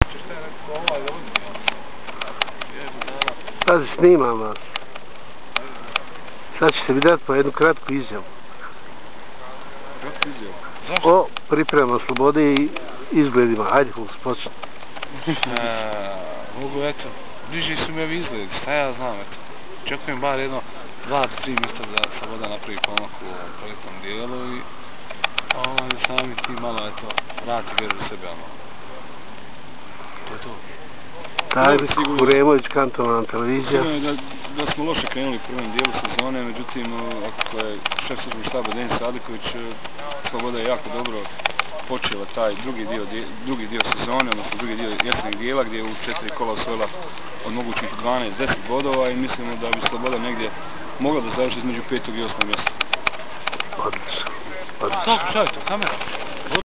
Pazi, snimam vas. Sad ćete mi dati po jednu kratku izjavu. Kratku izjavu? Zašto? O pripremama slobode i izgledima. Ajde, Huls, počne. Mogu, eto, bliži su mi ovi izgledi, šta ja znam, eto. Čekujem bar jedno 2-3 mjesta da Sloboda napravi pomak u ovom projektnom dijelu i sami ti malo, eto, vrati vjeru u sebe, ono. To je to. Tajbik, Kuremović, kantonalna televizija. Sigurno je da smo loše krenuli u prvom dijelu sezone, međutim, ako je šef stručnog štaba Denis Sadiković, Sloboda je jako dobro počela taj drugi dio sezone, odnosno drugi dio jesenjeg dijela, gdje je u 4 kola osvojila od mogućih 12-10 bodova i mislimo da bi Sloboda negdje mogla da završi između 5. i 8. mjesta. Odlično. Tako, šta je to, kamera?